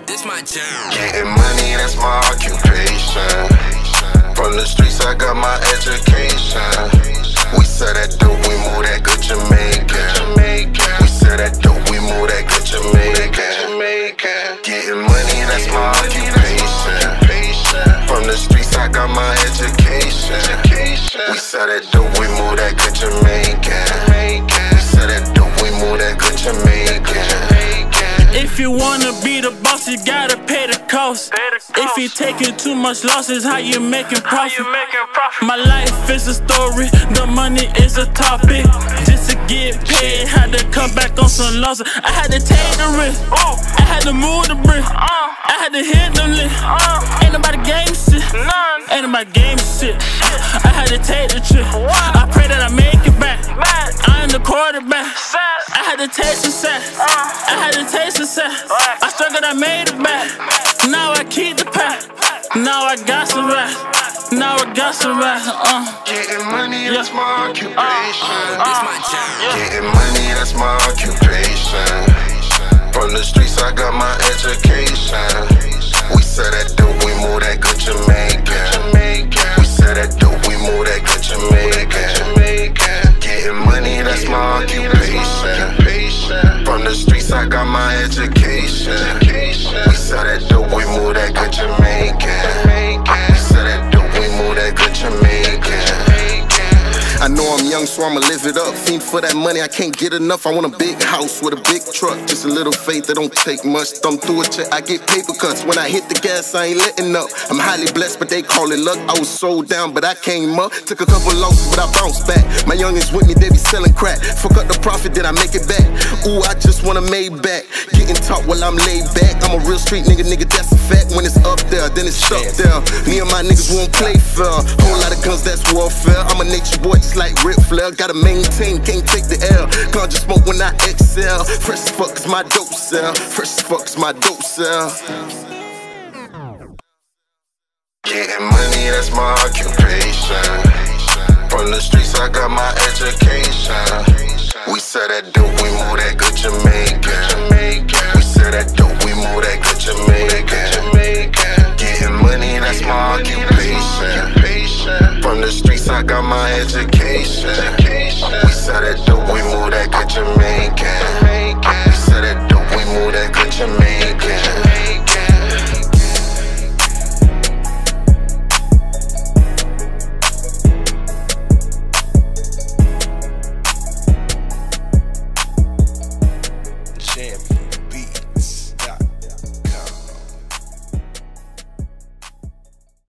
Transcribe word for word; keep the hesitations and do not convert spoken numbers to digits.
This my jam. Getting money, that's my occupation. From the streets, I got my education. We sell that dope, we move that good Jamaican. We sell that dope, we move that good Jamaican. Getting money, that's my occupation. From the streets, I got my education. We sell that dope, we move that good Jamaican. We sell that dope, we move that good Jamaican. If you wanna be the boss, you gotta pay the cost. If you taking too much losses, how you making profit? My life is a story, the money is a topic. Just to get paid, had to come back on some losses. I had to take the risk, I had to move the brick, I had to hit the lift. Ain't nobody game shit, ain't nobody game shit. I had to take the trip, I pray that I make it back. I am the quarterback, I had to take success, I had to take success. I struggled, I made it back. Now I keep the pack. Now I got some rest. Now I got some rest. Uh. Getting money, that's my occupation. This my jam. Getting money, that's my occupation. From the streets, I got my education. We sell that dope, we move that good Jamaican. We sell that dope, we move that good Jamaican. Getting money, that's my occupation. From the streets, I got my education. We sell that dope, we move that good Jamaican. We sell that dope, we move that good Jamaican. I know I'm young, so I'ma live it up. Fiend for that money, I can't get enough. I want a big house with a big truck. Just a little faith, that don't take much. Thumb through a check, I get paper cuts. When I hit the gas, I ain't letting up. I'm highly blessed, but they call it luck. I was sold down, but I came up. Took a couple losses, but I bounced back. My youngins with me, they be selling crack. Fuck up the profit, then I make it back. Ooh, I just want a Maybach. Getting taught while I'm laid back. I'm a real street nigga, nigga, that's a fact. When it's up there, then it's stuck there. Me and my niggas won't play fair. Whole lot of guns, that's warfare. I'm a nature boy, just like Ric Flair. Gotta maintain, can't take the L. Can't just smoke when I exhale. Fresh as fuck is my dope sell. Fresh as fuck is my dope sell. Getting money, that's my occupation. From the streets, I got my education. We sell that dope, we move that good Jamaican. We sell that dope, we move that good Jamaican. Getting money, that's my occupation. From the streets, I got my education. We sell that dope, we move that good Jamaican.